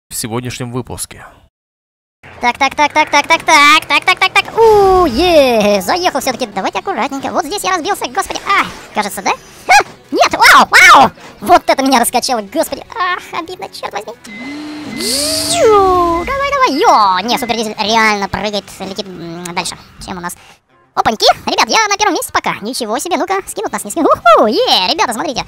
в сегодняшнем выпуске. Так. Заехал все-таки. Давайте аккуратненько. Вот здесь я разбился, господи. Кажется, да? Нет, вау! Вот это меня раскачало, господи. Обидно, черт возьми. Давай. Не, супердизель реально прыгает, летит дальше, чем у нас. Опаньки, ребят, я на первом месте пока. Ничего себе, ну-ка, скинут нас, не скинут. Ребята, смотрите.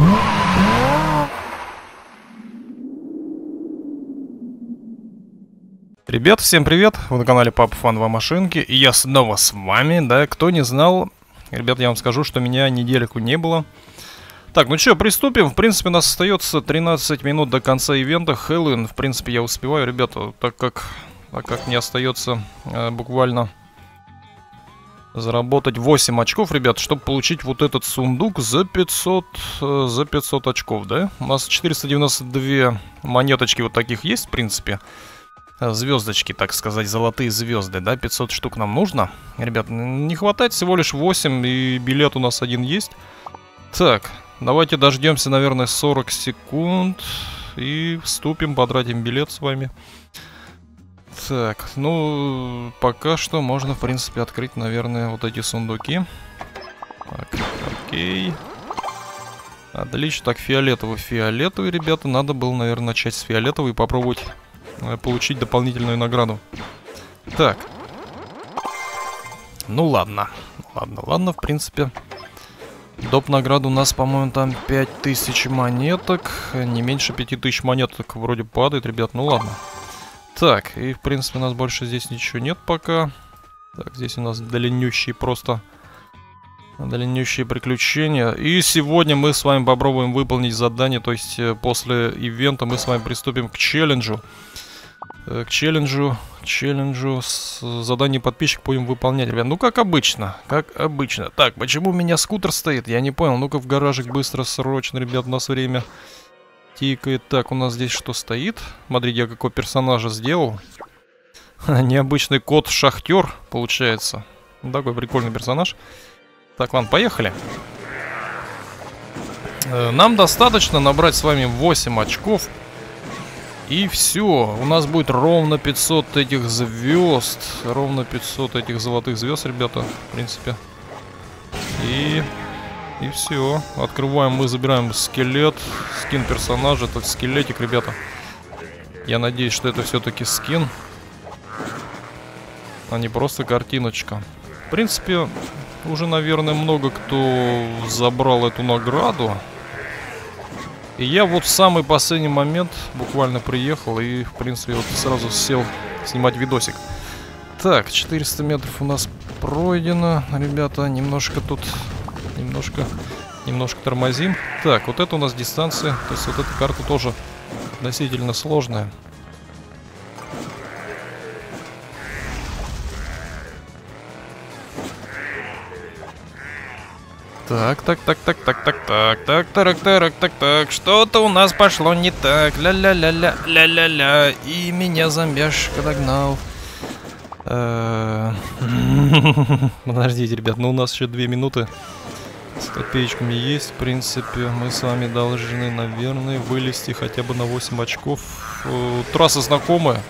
Ребят, всем привет! Вы на канале Папа Фан 2 Машинки, и я снова с вами, да, кто не знал, ребят, я вам скажу, что меня недельку не было. Так, ну что, приступим, в принципе, у нас остается 13 минут до конца ивента, Хэллоуин, в принципе, я успеваю, ребята, так как мне остается буквально заработать 8 очков, ребят, чтобы получить вот этот сундук за 500 очков, да? У нас 492 монеточки вот таких есть, в принципе. Звездочки, так сказать, золотые звезды, да, 500 штук нам нужно. Ребят, не хватает, всего лишь 8, и билет у нас один есть. Так, давайте дождемся, наверное, 40 секунд. И вступим, потратим билет с вами. Так, ну, пока что можно, в принципе, открыть, наверное, вот эти сундуки. Так, окей. Отлично, так, фиолетовый, ребята, надо было, наверное, начать с фиолетовой и попробовать получить дополнительную награду. Так. Ну ладно, в принципе. Доп. Награда у нас, по-моему, там 5000 монеток. Не меньше 5000 монеток вроде падает, ребят, ну ладно. Так, и в принципе у нас больше здесь ничего нет пока. Так, здесь у нас длиннющие приключения. И сегодня мы с вами попробуем выполнить задание. То есть после ивента мы с вами приступим к челленджу. Задание подписчик будем выполнять, ребят. Ну, как обычно. Так, почему у меня скутер стоит? Я не понял. Ну-ка в гаражик быстро, срочно, ребят, у нас время тикает. Так, у нас здесь что стоит? Смотрите, я какого персонажа сделал. Необычный кот-шахтер, получается. Такой прикольный персонаж. Так, ладно, поехали. Нам достаточно набрать с вами 8 очков. И все, у нас будет ровно 500 этих звезд. Ровно 500 этих золотых звезд, ребята, в принципе. И все. Открываем, мы забираем скелет. Скин персонажа, это скелетик, ребята. Я надеюсь, что это все-таки скин, а не просто картиночка. В принципе, уже, наверное, много кто забрал эту награду. И я вот в самый последний момент буквально приехал и, в принципе, вот сразу сел снимать видосик. Так, 400 метров у нас пройдено, ребята, немножко тормозим. Так, вот это у нас дистанция, то есть вот эта карта тоже относительно сложная. Так, что-то у нас пошло не так, ля-ля-ля-ля, и меня зомбяшка догнал. Подождите, ребят, ну у нас еще 2 минуты с копеечками есть, в принципе, мы с вами должны, наверное, вылезти хотя бы на 8 очков. Трасса знакомая,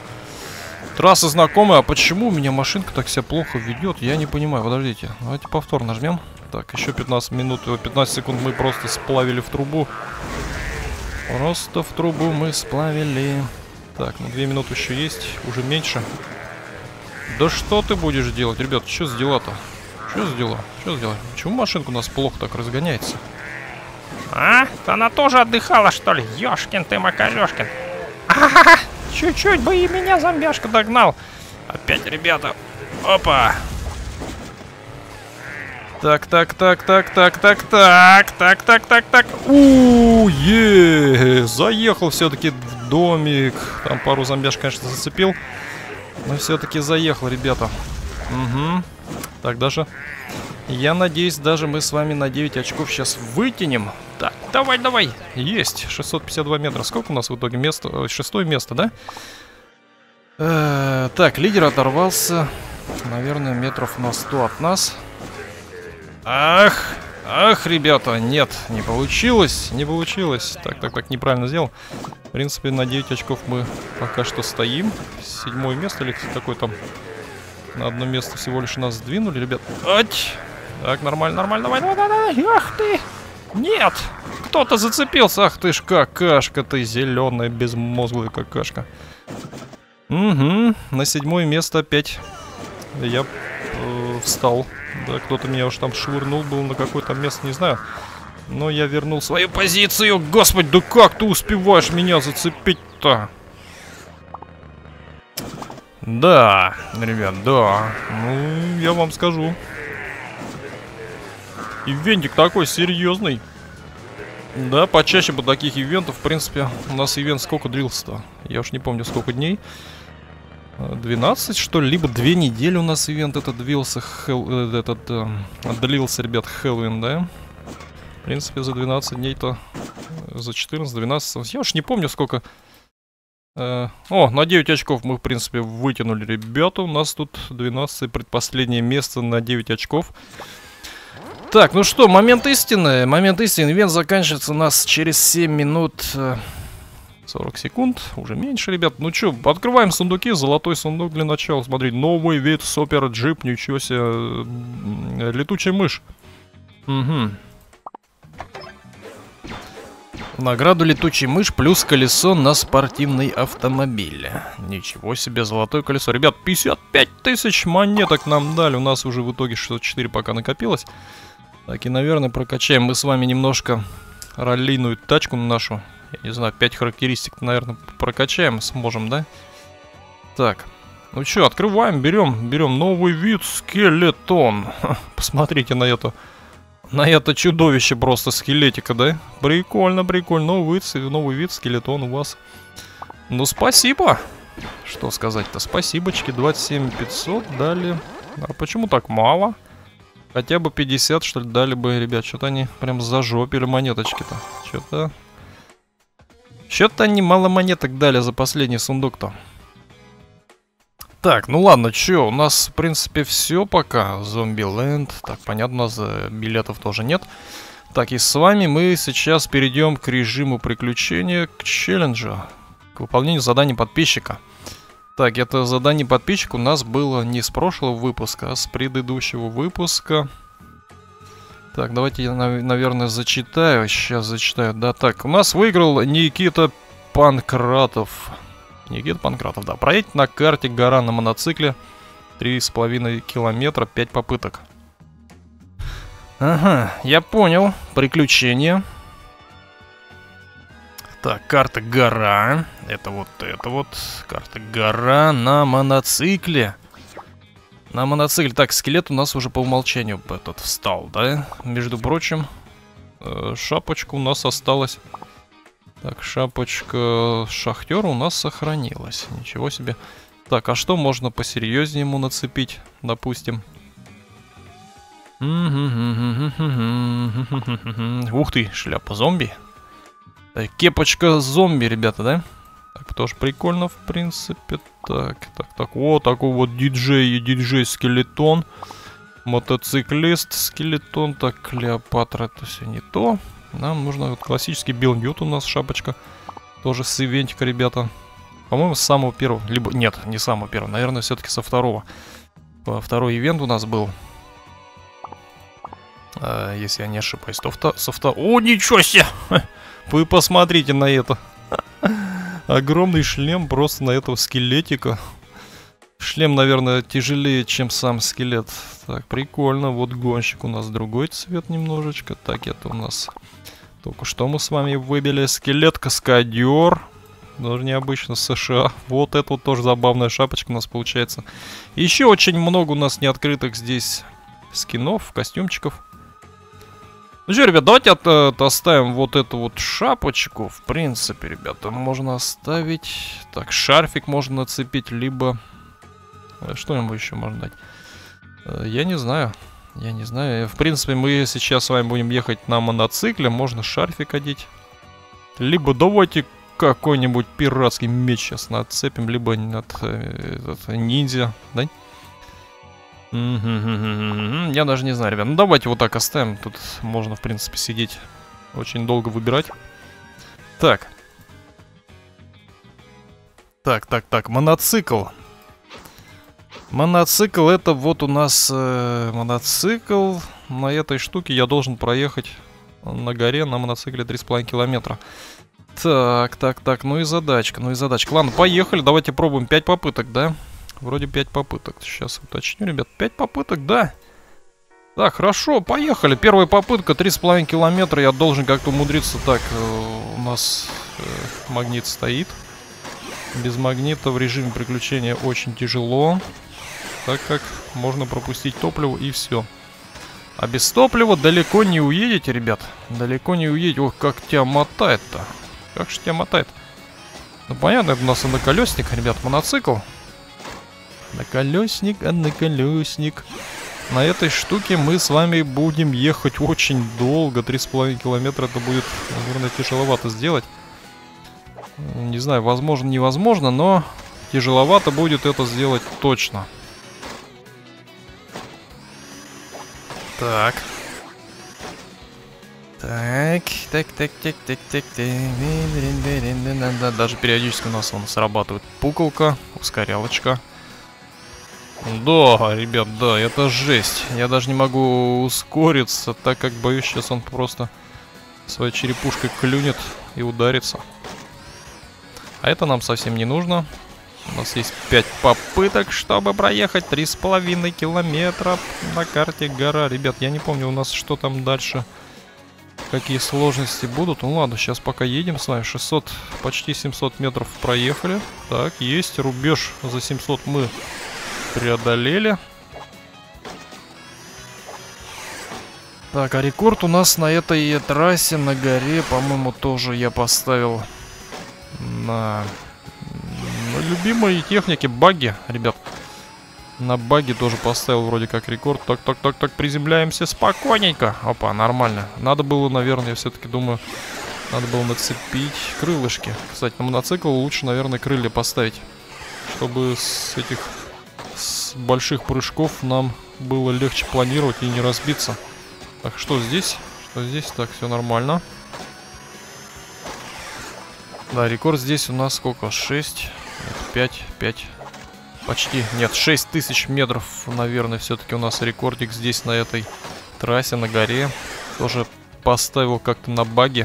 а почему у меня машинка так себя плохо ведет, я не понимаю, подождите, давайте повтор нажмем. Так, еще 15 минут, 15 секунд мы просто сплавили в трубу. Просто в трубу мы сплавили. Так, ну 2 минуты еще есть, уже меньше. Да что ты будешь делать, ребят, что с дела-то? Что с дела? Почему машинка у нас плохо так разгоняется? Она тоже отдыхала, что ли? Ёшкин ты макарёшкин. Чуть-чуть бы и меня зомбяшка догнал. Опять, ребята. Опа. Так. Заехал все-таки в домик. Там пару зомбяш, конечно, зацепил. Но все-таки заехал, ребята. Угу. Так, даже... Я надеюсь, даже мы с вами на 9 очков сейчас вытянем. Так, давай. Есть, 652 метра. Сколько у нас в итоге места? 6-е место, да? Так, лидер оторвался. Наверное, метров на 100 от нас. Ах, Ах, ребята, нет, не получилось, не получилось. Так, неправильно сделал. В принципе, на 9 очков мы пока что стоим. 7-е место или какой там? На одно место всего лишь нас сдвинули, ребят. Ать! Так, нормально, давай. Ах ты! Нет! Кто-то зацепился. Ах ты ж какашка ты, зеленая, безмозглая какашка. Угу, на 7-е место опять я встал. Да, кто-то меня уж там швырнул был на какое-то место, не знаю. Но я вернул свою позицию. Господи, да как ты успеваешь меня зацепить-то? Да, ребят, да. Ну, я вам скажу. Ивентик такой серьезный. Да, почаще бы таких ивентов. В принципе, у нас ивент сколько длился-то? Я уж не помню, сколько дней. 12, что ли? Либо 2 недели у нас ивент этот длился. Длился, ребят, Хэллоуин, да? В принципе, за 12 дней-то... За 14-12... Я уж не помню, сколько... О, на 9 очков мы, в принципе, вытянули, ребята. У нас тут 12 предпоследнее место на 9 очков. Так, ну что, момент истины. Момент истины. Ивент заканчивается у нас через 7 минут 40 секунд. Уже меньше, ребят. Ну что, открываем сундуки. Золотой сундук для начала. Смотри, новый вид супер джип. Ничего себе. Летучая мышь. Угу. Награду летучий мышь плюс колесо на спортивный автомобиль. Ничего себе, золотое колесо. Ребят, 55 тысяч монеток нам дали. У нас уже в итоге 64 пока накопилось. Так, и, наверное, прокачаем мы с вами немножко раллийную тачку нашу. Я не знаю, 5 характеристик, наверное, прокачаем. Сможем, да? Так, ну что, открываем, берем новый вид скелетон. Посмотрите на это. На это чудовище просто скелетика, да? Прикольно. Новый вид скелетон у вас. Ну, спасибо. Что сказать-то? Спасибочки. 27 500 дали. А почему так мало? Хотя бы 50, что ли, дали бы, ребят. Что-то они прям зажопили монеточки-то. Что-то они мало монеток дали за последний сундук-то. Так, ну ладно, чё, у нас, в принципе, все пока. Зомби-ленд. Так, понятно, у нас билетов тоже нет. Так, и с вами мы сейчас перейдем к режиму приключения, к челленджу, к выполнению заданий подписчика. Так, это задание подписчика у нас было не с прошлого выпуска, а с предыдущего выпуска. Так, давайте я, наверное, зачитаю. Сейчас зачитаю. Да, так, у нас выиграл Никита Панкратов. Никита Панкратов, да. Проедет на карте гора на моноцикле. 3,5 километра, 5 попыток. Ага, я понял. Приключение. Так, карта гора. Это вот. Карта гора на моноцикле. На моноцикле. Так, скелет у нас уже по умолчанию этот встал, да? Между прочим, шапочка у нас осталась. Так, шапочка шахтера у нас сохранилась. Ничего себе. Так, а что можно посерьезнее ему нацепить, допустим? Ух ты, шляпа зомби. Так, кепочка зомби, ребята, да? Так, тоже прикольно, в принципе. Так. Вот такой вот диджей-скелетон. Мотоциклист, скелетон. Так, Клеопатра, это все не то. Нам нужно вот классический Билл Ньют у нас шапочка. Тоже с ивентика, ребята. По-моему, с самого первого. Либо, нет, не с самого первого. Наверное, все-таки со второго. Второй ивент у нас был. Если я не ошибаюсь, то О, ничего себе! Вы посмотрите на это. Огромный шлем просто на этого скелетика. Шлем, наверное, тяжелее, чем сам скелет. Так, прикольно. Вот гонщик у нас другой цвет немножечко. Так, это у нас... Только что мы с вами выбили скелет-каскадер. Даже необычно, США. Вот это вот тоже забавная шапочка у нас получается. Еще очень много у нас неоткрытых здесь скинов, костюмчиков. Ну что, ребят, давайте оставим вот эту вот шапочку. В принципе, ребята, можно оставить. Так, шарфик можно нацепить, либо... Что ему еще можно дать? Я не знаю. В принципе, мы сейчас с вами будем ехать на моноцикле. Можно шарфик одеть. Либо давайте какой-нибудь пиратский меч сейчас нацепим. Либо ниндзя, да? Я даже не знаю, ребят. Ну, давайте вот так оставим. Тут можно, в принципе, сидеть очень долго выбирать. Так. Так. Моноцикл. Моноцикл, это вот у нас моноцикл. На этой штуке я должен проехать на горе на моноцикле 3,5 километра. Так. Ну и задачка. Ладно, поехали. Давайте пробуем 5 попыток, да? Вроде 5 попыток. Сейчас уточню, ребят. 5 попыток, да. Так, хорошо, поехали. Первая попытка, 3,5 километра. Я должен как-то умудриться. Так, у нас магнит стоит. Без магнита в режиме приключения очень тяжело, так как можно пропустить топливо и все. А без топлива далеко не уедете, ребят. Далеко не уедете. Ох, как тебя мотает-то. Как же тебя мотает. Ну, понятно, это у нас одноколесник, ребят, моноцикл. Одноколесник. На этой штуке мы с вами будем ехать очень долго. 3,5 километра это будет, наверное, тяжеловато сделать. Не знаю, возможно, невозможно, но тяжеловато будет это сделать точно. Так. Даже периодически у нас срабатывает пуколка, ускорялочка. Да, ребят, да, это жесть. Я даже не могу ускориться, так как боюсь, сейчас он просто своей черепушкой клюнет и ударится. А это нам совсем не нужно. У нас есть 5 попыток, чтобы проехать 3,5 километра на карте гора. Ребят, я не помню, у нас что там дальше, какие сложности будут. Ну ладно, сейчас пока едем с вами. 600, почти 700 метров проехали. Так, есть рубеж за 700 мы преодолели. Так, а рекорд у нас на этой трассе на горе, по-моему, тоже я поставил на любимой технике багги, ребят. На багги тоже поставил вроде как рекорд. Так, приземляемся спокойненько. Опа, нормально. Надо было, наверное, я все-таки думаю, надо было нацепить крылышки. Кстати, на мотоцикл лучше, наверное, крылья поставить, чтобы с этих больших прыжков нам было легче планировать и не разбиться. Так, что здесь? Так, все нормально. Да, рекорд здесь у нас сколько? 6, 5, почти, нет, 6000 метров, наверное, все-таки у нас рекордик здесь на этой трассе, на горе. Тоже поставил как-то на баги.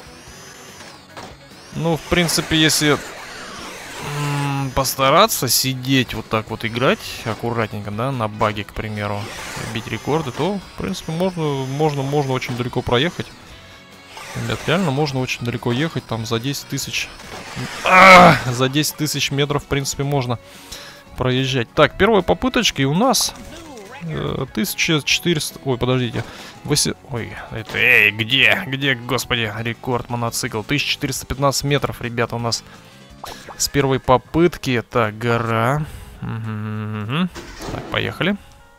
Ну, в принципе, если постараться сидеть вот так вот, играть аккуратненько, да, на баги, к примеру, бить рекорды, то, в принципе, можно очень далеко проехать. Ребят, реально можно очень далеко ехать, там за 10 тысяч. За 10 тысяч метров, в принципе, можно проезжать. Так, первая попыточка, и у нас 1400... Ой, подождите. Ой, это... Эй, где, господи, рекорд мотоцикл. 1415 метров, ребята, у нас с первой попытки. Так, гора. Так, поехали.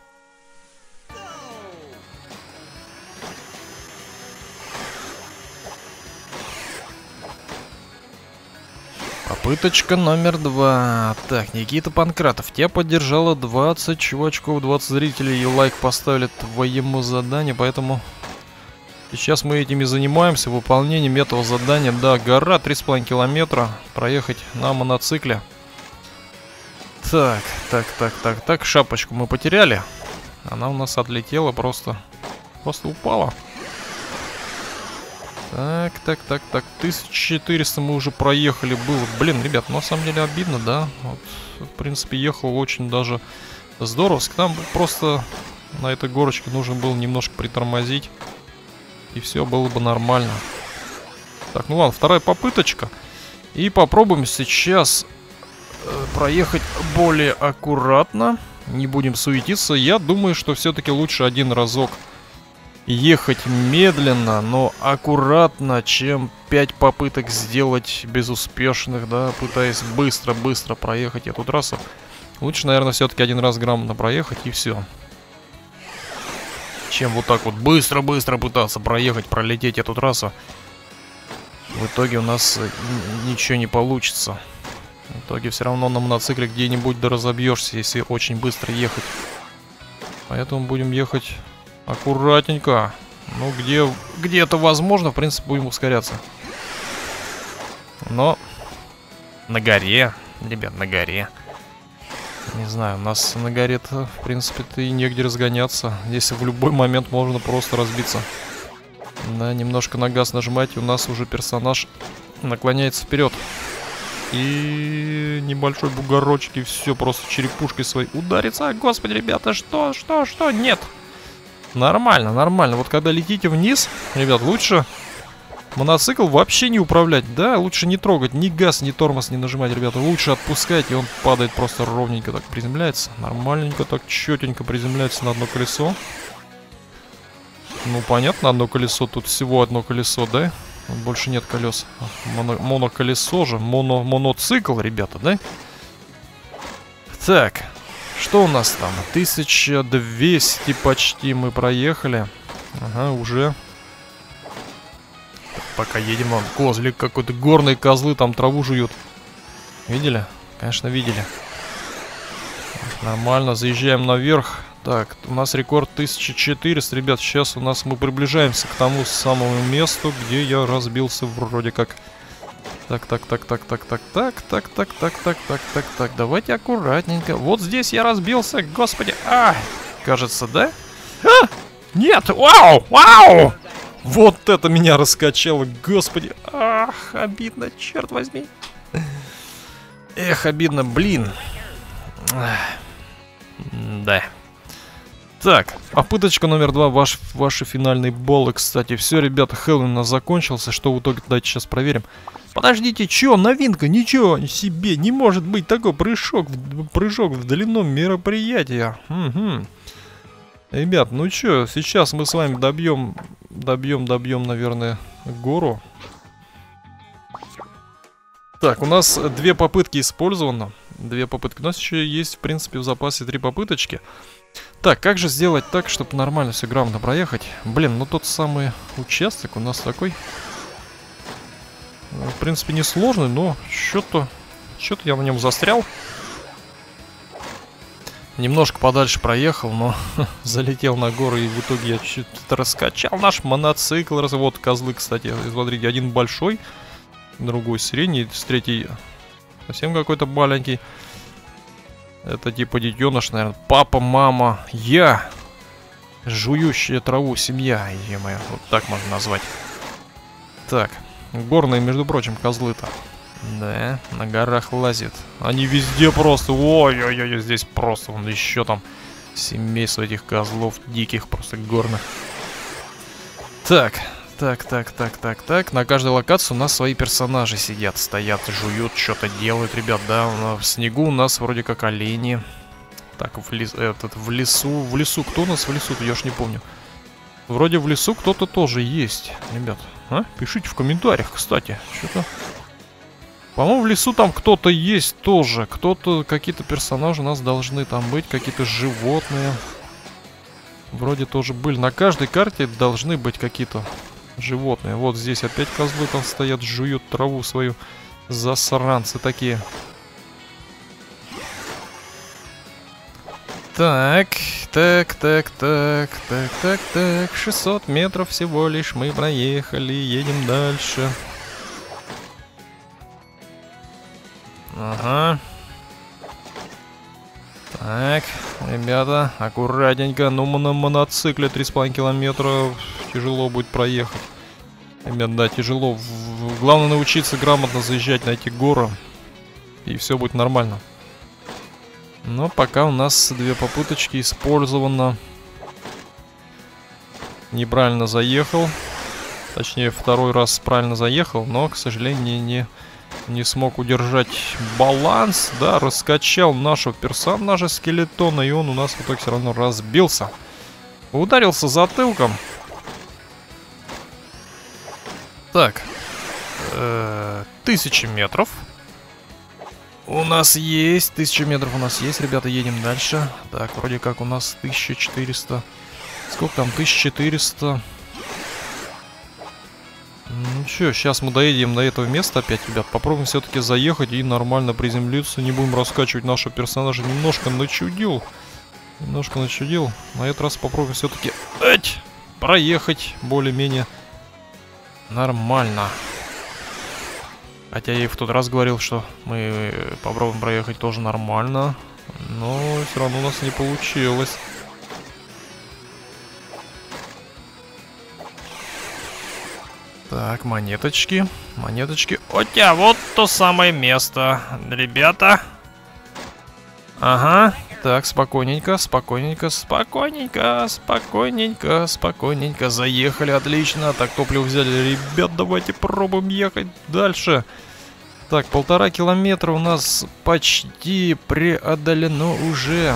Попыточка номер 2. Так, Никита Панкратов. Тебя поддержало 20 чувачков, 20 зрителей и лайк поставили твоему заданию, поэтому сейчас мы этими занимаемся, выполнением этого задания. Да, гора 3,5 километра, проехать на моноцикле. Так, шапочку мы потеряли. Она у нас отлетела, просто упала. Так, 1400 мы уже проехали было. Блин, ребят, на самом деле обидно, да? Вот, в принципе, ехал очень даже здоровски. Там просто на этой горочке нужно было немножко притормозить, и все было бы нормально. Так, ну ладно, вторая попыточка. И попробуем сейчас проехать более аккуратно. Не будем суетиться. Я думаю, что все-таки лучше один разок ехать медленно, но аккуратно, чем 5 попыток сделать безуспешных, да, пытаясь быстро проехать эту трассу. Лучше, наверное, все-таки один раз грамотно проехать и все. Чем вот так вот быстро пытаться проехать, пролететь эту трассу. В итоге у нас ничего не получится. В итоге все равно на мотоцикле где-нибудь да разобьешься, если очень быстро ехать. Поэтому будем ехать аккуратненько. Ну, где это возможно, в принципе, будем ускоряться. Но на горе, ребят, на горе. Не знаю, у нас на горе-то, в принципе-то, и негде разгоняться. Здесь в любой момент можно просто разбиться. Да, немножко на газ нажимать, и у нас уже персонаж наклоняется вперед. И небольшой бугорочек, и все, просто черепушкой своей ударится. Господи, ребята, что? Нет. Нормально, нормально. Вот когда летите вниз, ребят, лучше моноцикл вообще не управлять. Да, лучше не трогать ни газ, ни тормоз не нажимать, ребята. Лучше отпускать, и он падает просто ровненько так приземляется. Нормальненько так, четенько приземляется на одно колесо. Ну, понятно, одно колесо. Тут всего одно колесо, да? Больше нет колес. Моноколесо же. Моноцикл, ребята, да? Так. Что у нас там? 1200 почти мы проехали. Ага, уже. Пока едем, вон, козлик какой-то. Горные козлы там траву жуют. Видели? Конечно, видели. Нормально, заезжаем наверх. Так, у нас рекорд 1400, ребят. Сейчас у нас мы приближаемся к тому самому месту, где я разбился вроде как. Так. Давайте аккуратненько. Вот здесь я разбился, господи. Кажется, да? Нет, вау! Вот это меня раскачало, господи. Ах, обидно, черт возьми. Эх, обидно, блин. Да. Так, попыточка номер 2, ваши финальные баллы, кстати. Все, ребята, Хэллоуин у нас закончился. Что в итоге, давайте сейчас проверим. Подождите, чё, новинка? Ничего себе, не может быть такой прыжок в длину мероприятия. Угу. Ребят, ну чё, сейчас мы с вами добьем, наверное, гору. Так, у нас 2 попытки использовано. 2 попытки. У нас еще есть, в принципе, в запасе 3 попыточки. Так, как же сделать так, чтобы нормально все грамотно проехать? Блин, ну тот самый участок у нас такой, в принципе, несложный, но что-то я на нем застрял. Немножко подальше проехал, но залетел на гору, и в итоге я чуть-чуть раскачал наш моноцикл. Вот козлы, кстати, смотрите, один большой, другой средний, с третий совсем какой-то маленький. Это типа детеныш, наверное. Папа, мама, я. Жующая траву семья. Е-мое, вот так можно назвать. Так, горные, между прочим, козлы-то. Да, на горах лазят. Они везде просто. Ой-ой-ой, здесь просто. Вон еще там семейство этих козлов диких, просто горных. Так. На каждой локации у нас свои персонажи сидят, стоят, жуют, что-то делают, ребят, да. В снегу у нас вроде как олени. Так, в лесу. Кто у нас в лесу? Я ж не помню. Вроде в лесу кто-то тоже есть, ребят. Пишите в комментариях, кстати. Что-то. По-моему, в лесу там кто-то есть тоже. Какие-то персонажи у нас должны там быть, какие-то животные. Вроде тоже были. На каждой карте должны быть какие-то животные. Вот здесь опять козлы там стоят, жуют траву свою. Засранцы такие. Так. 600 метров всего лишь мы проехали. Едем дальше. Ага. Так, ребята, аккуратненько. Ну, на моноцикле 3,5 километра тяжело будет проехать. Ребят, да, тяжело. Главное научиться грамотно заезжать на эти горы, и все будет нормально. Но пока у нас 2 попыточки использовано. Неправильно заехал. Точнее, 2-й раз правильно заехал, но, к сожалению, не смог удержать баланс. Да, раскачал нашего персонажа скелетона, и он у нас в итоге все равно разбился. Ударился затылком. Так. 1000 метров. У нас есть. 1000 метров у нас есть, ребята, едем дальше. Так, вроде как у нас 1400. Сколько там? 1400. Ну что, сейчас мы доедем до этого места опять, ребят. Попробуем все-таки заехать и нормально приземлиться. Не будем раскачивать нашего персонажа. Немножко начудил. Немножко начудил. На этот раз попробуем все-таки проехать более-менее нормально. Хотя я и в тот раз говорил, что мы попробуем проехать тоже нормально. Но все равно у нас не получилось. Так, монеточки. Монеточки. Отя, вот то самое место, ребята. Ага. Так, спокойненько, спокойненько, спокойненько, спокойненько, спокойненько. Заехали, отлично. Так, топливо взяли. Ребят, давайте пробуем ехать дальше. Так, 1,5 километра у нас почти преодолено уже.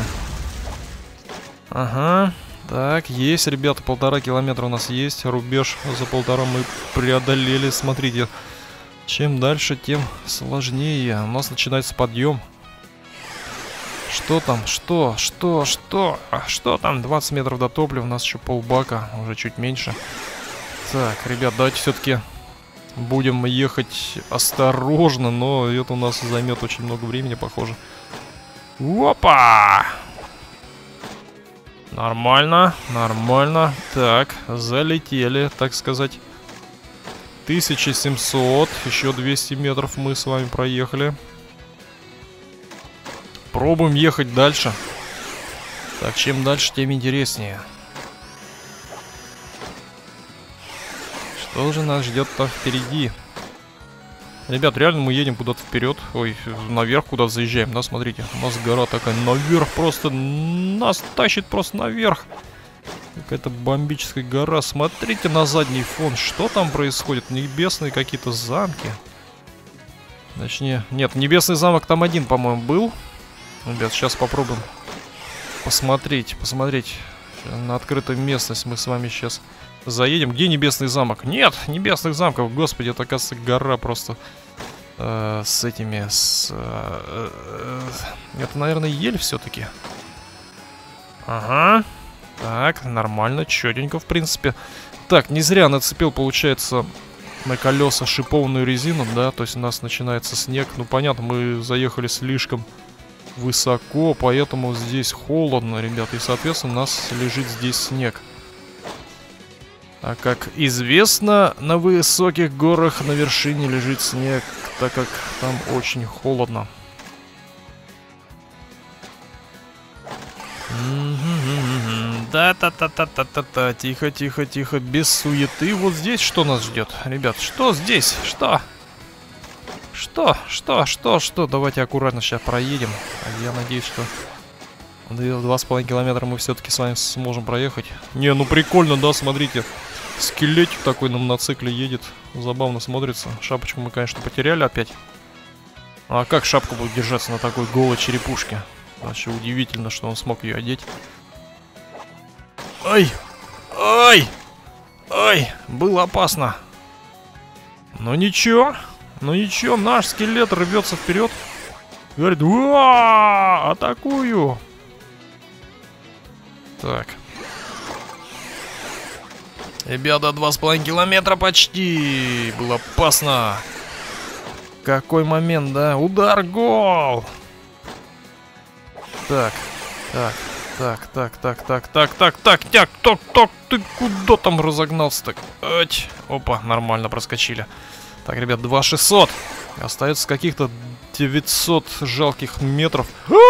Ага. Так, есть, ребята, 1,5 километра у нас есть. Рубеж за 1,5 мы преодолели. Смотрите, чем дальше, тем сложнее. У нас начинается подъем. Что там? Что там? 20 метров до топлива. У нас еще полбака, уже чуть меньше. Так, ребят, давайте все-таки будем ехать осторожно. Но это у нас займет очень много времени, похоже. Опа! Нормально, нормально. Так, залетели, так сказать. 1700. Еще 200 метров мы с вами проехали. Пробуем ехать дальше. Так, чем дальше, тем интереснее. Что же нас ждет там впереди? Ребят, реально мы едем куда-то вперед. Ой, наверх куда-то заезжаем, да, смотрите. У нас гора такая наверх просто. Нас тащит просто наверх. Какая-то бомбическая гора. Смотрите на задний фон. Что там происходит? Небесные какие-то замки. Точнее, нет, небесный замок там один, по-моему, был. Ребят, сейчас попробуем посмотреть. На открытую местность мы с вами сейчас заедем. Где небесный замок? Нет, небесных замков. Господи, это, оказывается, гора просто с этими... это, наверное, ель все-таки. Ага. Так, нормально, четенько, в принципе. Так, не зря нацепил, получается, на колеса шипованную резину, да? То есть у нас начинается снег. Ну, понятно, мы заехали слишком высоко, поэтому здесь холодно, ребят. И, соответственно, у нас лежит здесь снег. А как известно, на высоких горах на вершине лежит снег, так как там очень холодно. Да-та-та-та-та-та-та. Тихо, тихо, тихо, без суеты. Вот здесь что нас ждет, ребят? Что здесь? Что? Что? Давайте аккуратно сейчас проедем. Я надеюсь, что 2,5 километра мы все-таки с вами сможем проехать. Не, ну прикольно, да, смотрите. Скелетик такой на мотоцикле едет. Забавно смотрится. Шапочку мы, конечно, потеряли опять. А как шапка будет держаться на такой голой черепушке? Вообще удивительно, что он смог ее одеть. Ай! Ай! Ай! Было опасно. Но ничего. Ну ничего, наш скелет рвется вперед. Говорит, уа, атакую. Так. Ребята, 2,5 километра почти. Было опасно. Какой момент, да? Удар, гол. Так. Ты куда там разогнался так? Опа, нормально проскочили. Так, ребят, 2,600. Остается каких-то 900 жалких метров.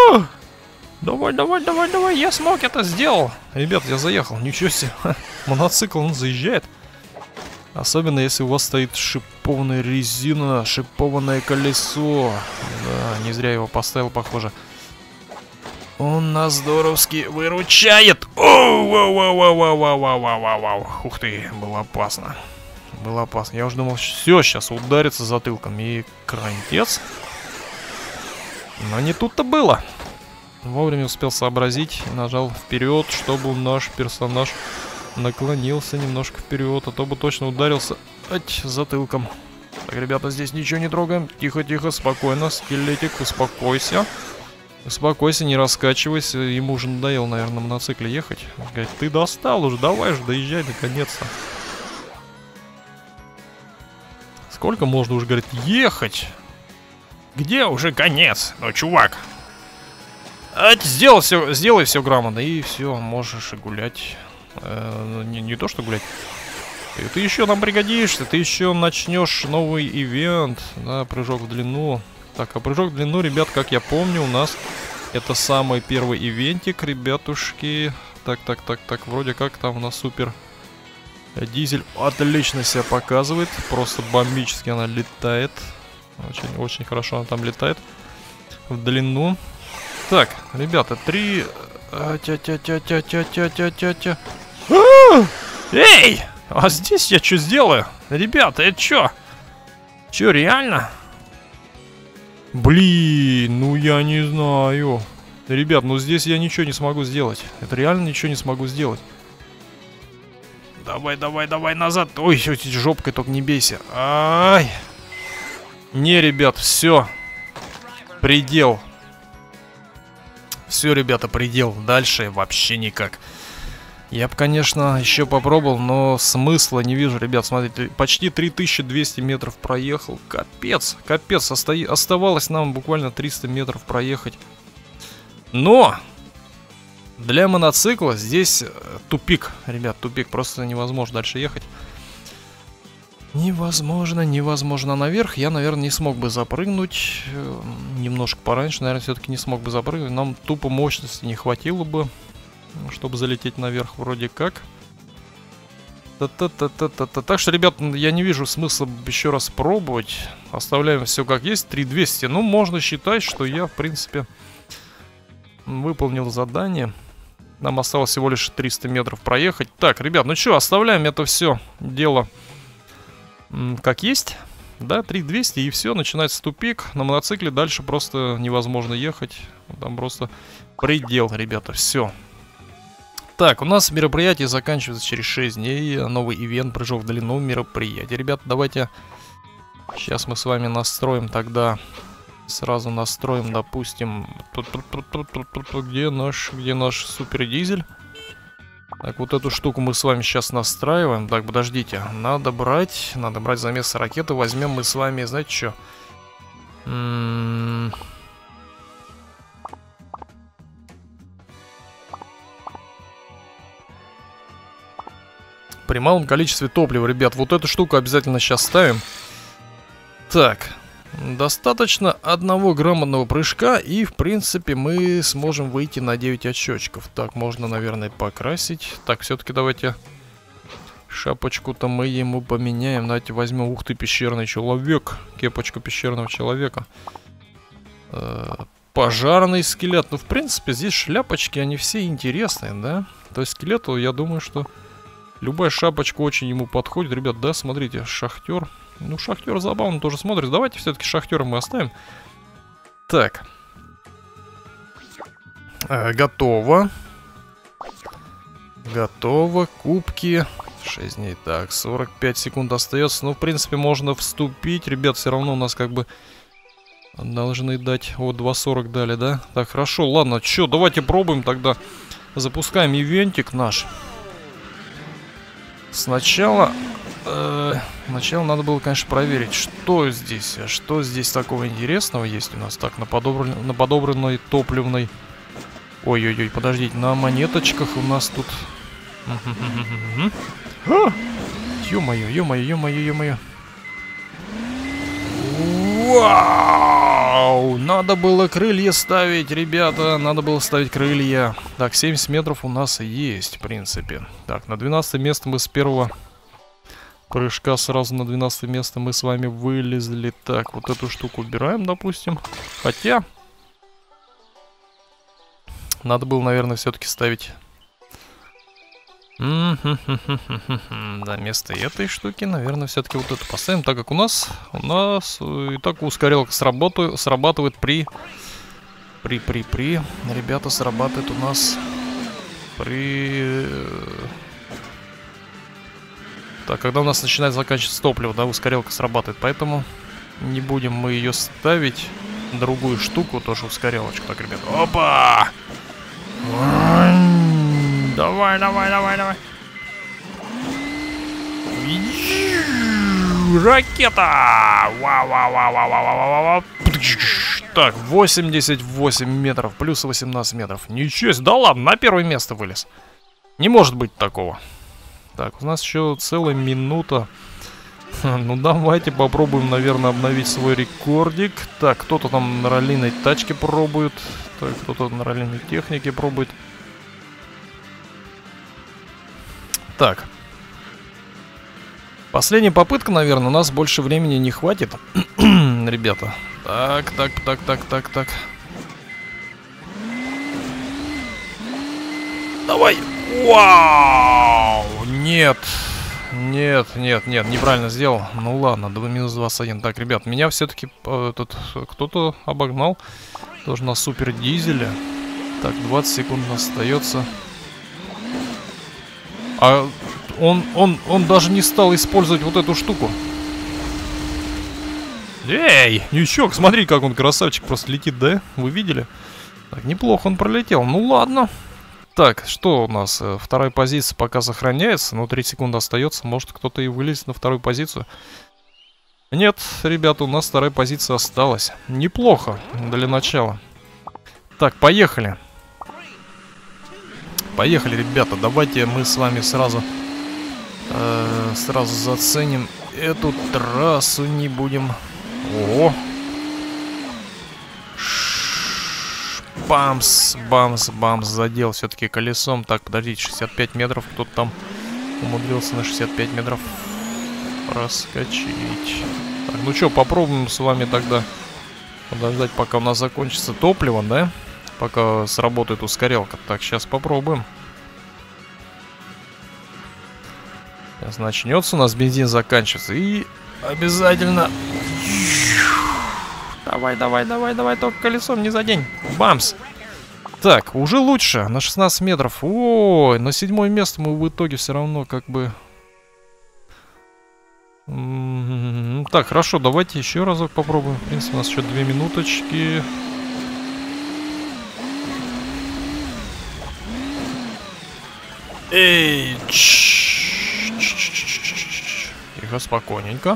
Давай, я смог, это сделал. Ребят, я заехал, ничего себе. Мотоцикл, он заезжает. Особенно, если у вас стоит шипованная резина, шипованное колесо. Да, не зря его поставил, похоже. Он нас здоровски выручает. Ух ты, было опасно. Было опасно. Я уже думал, все, сейчас ударится затылком и крантец. Но не тут-то было. Вовремя успел сообразить и нажал вперед, чтобы наш персонаж наклонился немножко вперед, а то бы точно ударился затылком. Так, ребята, здесь ничего не трогаем. Тихо, спокойно. Скелетик, успокойся. Успокойся, не раскачивайся. Ему уже надоело, наверное, на мотоцикле ехать. Он говорит, ты достал уже, давай же, доезжай наконец-то. Сколько можно уже, говорит, ехать? Где уже конец? Ну, чувак. Сделай все грамотно, и все, можешь и гулять. Не то, что гулять. Ты еще нам пригодишься, ты еще начнешь новый ивент. Да, прыжок в длину. Так, а прыжок в длину, ребят, как я помню, у нас это самый первый ивентик, ребятушки. Так, вроде как там у нас супер дизель отлично себя показывает. Просто бомбически она летает. Очень хорошо она там летает. В длину. Так, ребята, 3... Эй! А здесь я что сделаю? Ребята, это что? Че, реально? Блин, ну я не знаю. Ребят, ну здесь я ничего не смогу сделать. Это реально ничего не смогу сделать. Давай назад. Ой, жопкой только не бейся. Ай. Не, ребят, все. Предел. Все, ребята, предел. Дальше вообще никак. Я бы, конечно, еще попробовал, но смысла не вижу, ребят. Смотрите, почти 3200 метров проехал. Капец. Оставалось нам буквально 300 метров проехать. Но для моноцикла здесь тупик, ребят, тупик. Просто невозможно дальше ехать. Невозможно наверх. Я, наверное, не смог бы запрыгнуть. Немножко пораньше, наверное, все-таки не смог бы запрыгнуть. Нам тупо мощности не хватило бы, чтобы залететь наверх вроде как. Так что, ребят, я не вижу смысла еще раз пробовать. Оставляем все как есть. 3200. Ну, можно считать, что я, в принципе, выполнил задание. Нам осталось всего лишь 300 метров проехать. Так, ребят, ну что, оставляем это все дело как есть. Да, 3200 и все, начинается тупик. На мотоцикле дальше просто невозможно ехать. Там просто предел, ребята, все. Так, у нас мероприятие заканчивается через 6 дней. Новый ивент, прыжок в длину мероприятия. Ребята, давайте сейчас мы с вами настроим тогда. Сразу настроим, допустим, где наш супер дизель. Так, вот эту штуку мы с вами сейчас настраиваем. Так, подождите, надо брать замес ракеты. Возьмем мы с вами, знаете что? При малом количестве топлива, ребят, вот эту штуку обязательно сейчас ставим. Так, достаточно одного грамотного прыжка, и, в принципе, мы сможем выйти на 9 очечков. Так, можно, наверное, покрасить. Так, все-таки давайте шапочку-то мы ему поменяем. Давайте возьмем, ух ты, пещерный человек. Кепочку пещерного человека. Пожарный скелет. Ну, в принципе, здесь шляпочки, они все интересные, да? То есть скелету, я думаю, что любая шапочка очень ему подходит. Ребят, да, смотрите, шахтер. Ну, шахтер забавно тоже смотрит. Давайте все-таки шахтера мы оставим. Так. Готово. Готово. Кубки. 6 дней. Так, 45 секунд остается. Ну, в принципе, можно вступить. Ребят, все равно у нас как бы должны дать. Вот, 2.40 дали, да? Так, хорошо, ладно. Че, давайте пробуем тогда. Запускаем ивентик наш. Сначала надо было, конечно, проверить, что здесь такого интересного есть у нас. Так, на подобранной топливной. Ой-ой-ой, подождите, на монеточках у нас тут. Ё-моё. Вау! Надо было крылья ставить, ребята. Надо было ставить крылья. Так, 70 метров у нас есть, в принципе. Так, на 12 место мы с первого прыжка сразу на 12 место мы с вами вылезли. Так, вот эту штуку убираем, допустим. Хотя надо было, наверное, все-таки ставить. Да, вместо этой штуки, наверное, все-таки вот эту поставим, так как у нас и так ускорялка срабатывает при. Ребята, срабатывает у нас при. Так, когда у нас начинает заканчиваться топливо, да, ускорялка срабатывает, поэтому не будем мы ее ставить. Другую штуку, тоже ускорялочку. Так, ребята, опа! Давай. Ракета! Вау. Так, 88 метров, плюс 18 метров. Ничего себе, да ладно, на первое место вылез. Не может быть такого. Так, у нас еще целая минута. Ну давайте попробуем, наверное, обновить свой рекордик. Так, кто-то там на раллийной тачке пробует. Так, кто-то на раллийной технике пробует. Так. Последняя попытка, наверное, у нас больше времени не хватит. Ребята. Так. Давай. Вау! Нет, неправильно сделал. Ну ладно, минус 21. Так, ребят, меня все-таки кто-то обогнал. Тоже на супер дизеле. Так, 20 секунд остается. А он даже не стал использовать вот эту штуку. Эй, ничего, смотри, как он красавчик просто летит, да? Вы видели? Так, неплохо он пролетел. Ну ладно. Так, что у нас? Вторая позиция пока сохраняется, но 3 секунды остается. Может, кто-то и вылезет на вторую позицию. Нет, ребята, у нас вторая позиция осталась. Неплохо для начала. Так, поехали. Поехали, ребята. Давайте мы с вами сразу заценим эту трассу. Не будем... Ого! Бамс, задел все-таки колесом. Так, подождите, 65 метров. Кто-то там умудрился на 65 метров проскочить. Так, ну что, попробуем с вами тогда подождать, пока у нас закончится топливо, да? Пока сработает ускорялка. Так, сейчас попробуем. Сейчас начнется, у нас бензин заканчивается. И обязательно... Давай, только колесом не задень. Бамс. Так, уже лучше, на 16 метров. Ой, на 7-е место мы в итоге все равно как бы... Так, хорошо, давайте еще разок попробуем. В принципе, у нас еще 2 минуточки. Эй, тихо, спокойненько.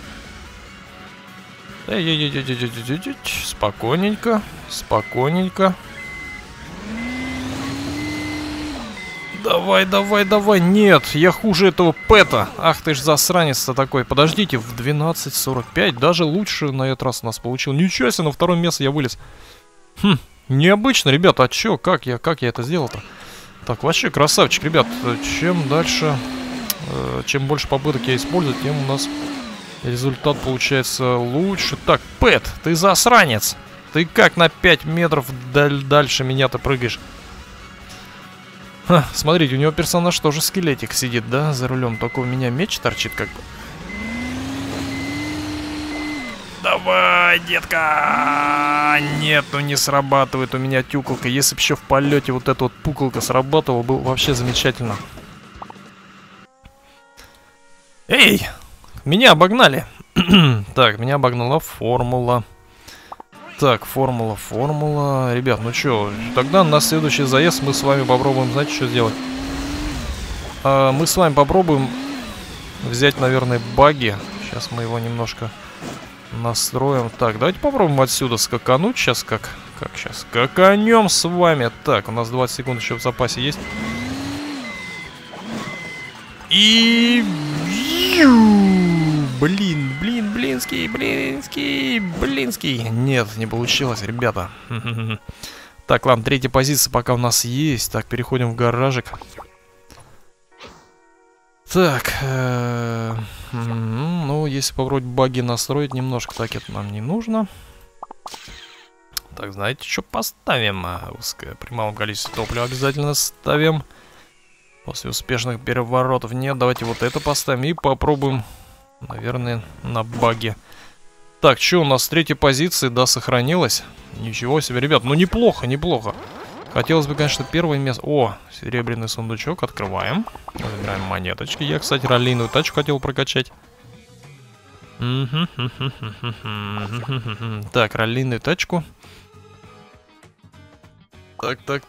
Спокойненько. Давай. Нет, я хуже этого Пэта. Ах ты ж засранец-то такой. Подождите, в 12:45 даже лучше на этот раз у нас получил. Ничего себе, на второе место я вылез. Необычно, ребята. А чё, как я это сделал-то? Так, вообще красавчик, ребят. Чем дальше, чем больше попыток я использую, тем у нас... результат получается лучше. Так, Пэт, ты засранец. Ты как на 5 метров дальше меня-то прыгаешь? Ха, смотрите, у него персонаж тоже скелетик сидит, да, за рулем. Только у меня меч торчит как бы. Давай, детка! Нет, ну не срабатывает у меня тюкалка. Если бы еще в полете вот эта вот пукалка срабатывала, было вообще замечательно. Эй! Меня обогнали. Так, меня обогнала формула. Так, формула. Ребят, ну чё, тогда на следующий заезд мы с вами попробуем, знаете, что сделать? Мы с вами попробуем взять, наверное, баги. Сейчас мы его немножко настроим. Так, давайте попробуем отсюда скакануть. Сейчас как сейчас? Скаканем с вами. Так, у нас 20 секунд еще в запасе есть. И... Блинский. Нет, не получилось, ребята. Так, ладно, 3-я позиция пока у нас есть. Так, переходим в гаражик. Так, ну, если попробовать баги настроить немножко, так это нам не нужно. Так, знаете, что поставим? Узкое, при малом количестве топлива обязательно ставим. После успешных переворотов. Нет, давайте вот это поставим и попробуем, наверное, на баге. Так, что у нас с 3-й позиции, да, сохранилось. Ничего себе, ребят, ну неплохо. Хотелось бы, конечно, 1-е место. О, серебряный сундучок, открываем. Забираем монеточки. Я, кстати, раллийную тачку хотел прокачать. Так, раллийную тачку.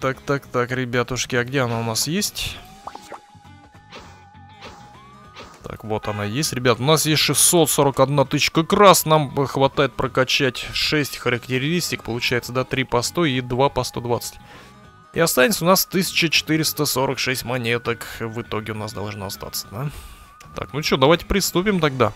Так, ребятушки, а где она у нас есть? Так, Так, вот она есть, ребят. У нас есть 641 тысяча. Как раз нам хватает прокачать 6 характеристик. Получается, да, 3 по 100 и 2 по 120. И останется у нас 1446 монеток. В итоге у нас должно остаться, да? Так, ну что, давайте приступим тогда.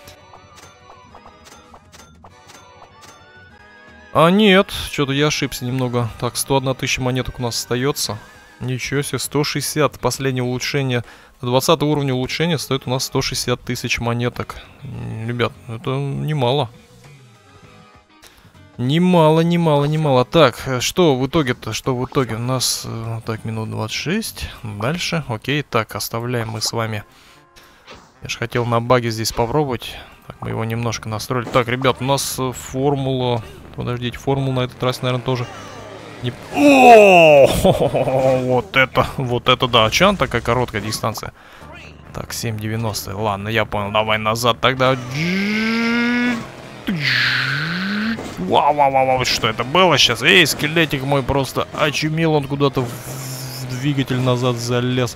А нет, что-то я ошибся немного. Так, 101 тысяча монеток у нас остается. Ничего себе, 160. Последнее улучшение. 20 уровня улучшения стоит у нас 160 тысяч монеток. Ребят, это немало. Немало. Так, что в итоге-то? Что в итоге? У нас, так, минут 26. Дальше, окей. Так, оставляем мы с вами. Я же хотел на баге здесь попробовать. Так, мы его немножко настроили. Так, ребят, у нас формула... Подождите, формулу на этот раз, наверное, тоже... Не... О, вот это да. Че она такая короткая дистанция? Так, 7,90. Ладно, я понял. Давай назад тогда. Вау, что это было сейчас? Эй, скелетик мой просто очумел. Он куда-то в двигатель назад залез.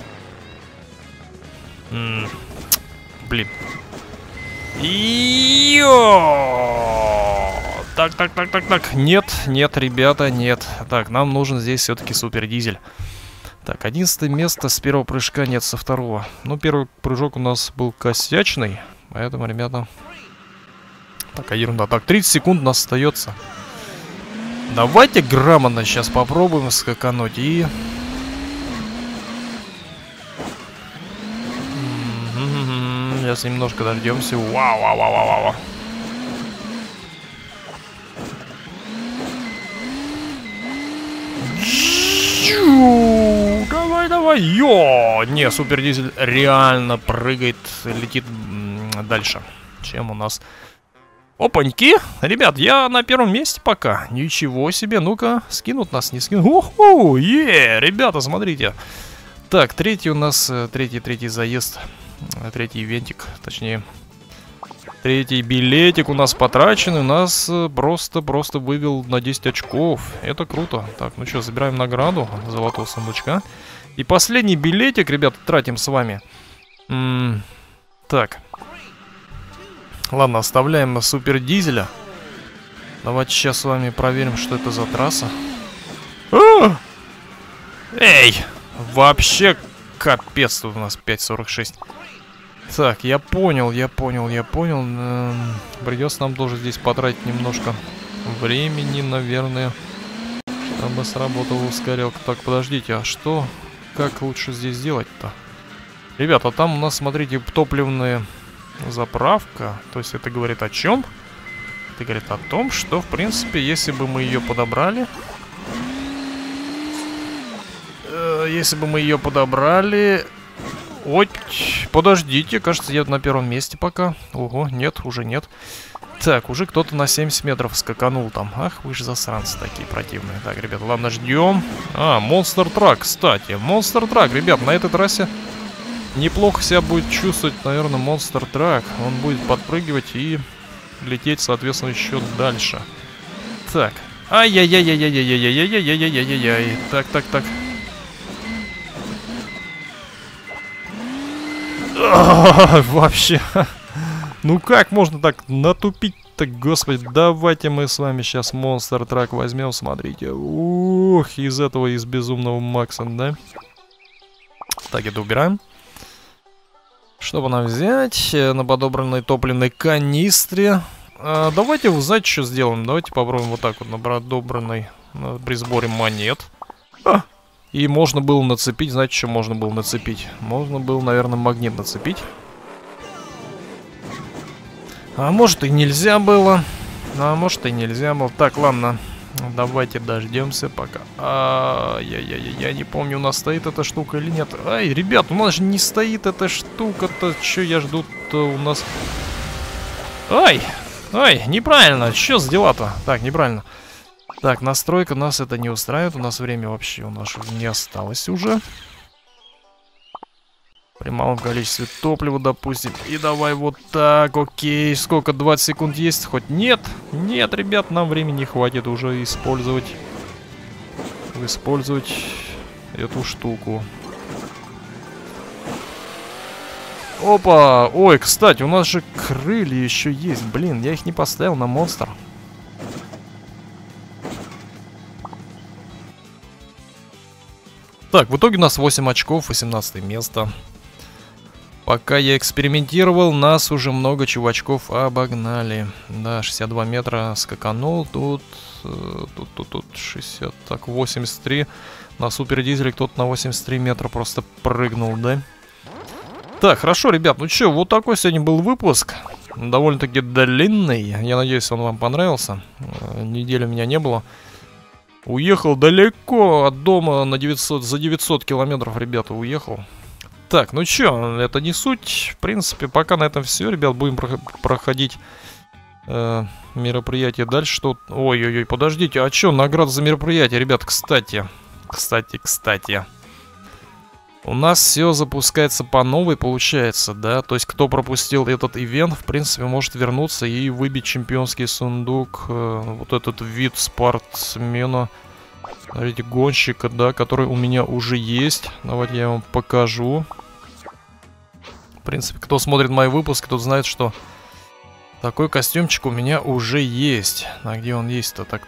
Блин. Так. Нет, ребята, нет. Так, нам нужен здесь все-таки супер дизель. Так, 11 место с первого прыжка, нет, со второго. Ну, первый прыжок у нас был косячный. Поэтому, ребята... Такая ерунда. Так, 30 секунд у нас остается. Давайте грамотно сейчас попробуем скакануть и... Сейчас немножко дождемся. Вау. Давай. Йо! Не, супер дизель реально прыгает, летит дальше, чем у нас. Опаньки! Ребят, я на первом месте пока. Ничего себе. Ну-ка, скинут нас, не скинут. Уху! Ребята, смотрите. Так, третий у нас, третий заезд. Третий ивентик, точнее. Третий билетик у нас потрачен. У нас просто вывел на 10 очков. Это круто. Так, ну что, забираем награду золотого сундучка. И последний билетик, ребят, тратим с вами. Так. Ладно, оставляем на супер дизеля. Давайте сейчас с вами проверим, что это за трасса. Эй! Вообще капец, тут у нас 5.46. Так, я понял. Придется нам тоже здесь потратить немножко времени, наверное, чтобы сработала ускорялка. Так, подождите, а что? Как лучше здесь сделать-то? Ребята, там у нас, смотрите, топливная заправка. То есть это говорит о чем? Это говорит о том, что, в принципе, если бы мы ее подобрали... Ой, подождите, кажется, я на первом месте пока. Ого, нет, уже нет. Так, уже кто-то на 70 метров скаканул там. Ах, вы же засранцы такие противные. Так, ребят, ладно, ждем. Monster Truck, кстати. Monster Truck, ребят, на этой трассе неплохо себя будет чувствовать, наверное, Monster Truck. Он будет подпрыгивать и лететь, соответственно, еще дальше. Так. Ай-яй-яй-яй-яй-яй-яй-яй-яй-яй-яй-яй. Так. Вообще. Ну как можно так натупить-то, господи. Давайте мы с вами сейчас Monster Truck возьмем, смотрите. Ух, из безумного Макса, да? Так, это убираем. Чтобы нам взять на подобранной топливной канистре. Давайте, знаете, что сделаем? Давайте попробуем вот так вот на подобранной, при сборе монет. И можно было нацепить, знаете, что можно было нацепить? Можно было, наверное, магнит нацепить. А может и нельзя было. Так, ладно. Давайте дождемся пока. Я не помню, у нас стоит эта штука или нет. Ай, ребят, у нас же не стоит эта штука-то. Че я жду-то у нас... Ай, неправильно. Что с дела-то? Так, неправильно. Так, настройка нас это не устраивает. У нас время вообще у нас не осталось уже. При малом количестве топлива, допустим. И давай вот так, окей. Сколько, 20 секунд есть? Хоть нет? Нет, ребят, нам времени не хватит уже использовать эту штуку. Опа! Ой, кстати, у нас же крылья еще есть. Блин, я их не поставил на монстр. Так, в итоге у нас 8 очков, 18 место. Пока я экспериментировал, нас уже много чувачков обогнали. Да, 62 метра скаканул. Тут 60, так, 83. На супердизеле кто-то на 83 метра просто прыгнул, да? Так, хорошо, ребят, ну что, вот такой сегодня был выпуск. Довольно-таки длинный. Я надеюсь, он вам понравился. Недели меня не было. Уехал далеко от дома на 900, за 900 километров, ребята, уехал. Так, ну чё, это не суть. В принципе, пока на этом все, ребят. Будем проходить мероприятие дальше. Что... Ой-ой-ой, подождите, а чё, награда за мероприятие, ребят, кстати. У нас все запускается по новой, получается, да? То есть, кто пропустил этот ивент, в принципе, может вернуться и выбить чемпионский сундук. Вот этот вид спортсмена. Смотрите, гонщика, да, который у меня уже есть. Давайте я вам покажу. В принципе, кто смотрит мои выпуски, тот знает, что такой костюмчик у меня уже есть. А где он есть-то? Так.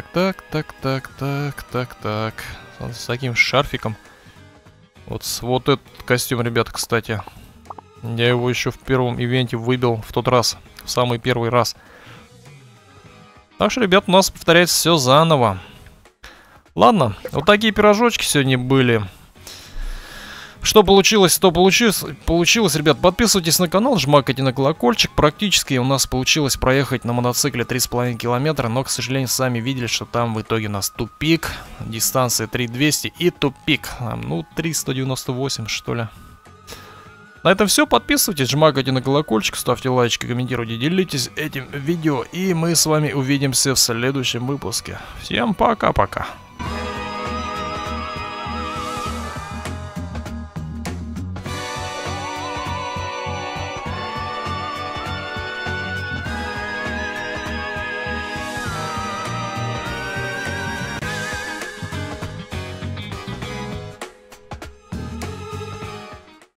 С таким шарфиком. Вот этот костюм, ребята, кстати. Я его еще в первом ивенте выбил в тот раз. В самый первый раз. Так что, ребят, у нас повторяется все заново. Ладно, вот такие пирожочки сегодня были. Что получилось, то получилось, ребят. Подписывайтесь на канал, жмакайте на колокольчик. Практически у нас получилось проехать на мотоцикле 3,5 километра. Но, к сожалению, сами видели, что там в итоге у нас тупик. Дистанция 3200 и тупик. Ну, 398, что ли. На этом все. Подписывайтесь, жмакайте на колокольчик, ставьте лайки, комментируйте, делитесь этим видео. И мы с вами увидимся в следующем выпуске. Всем пока-пока.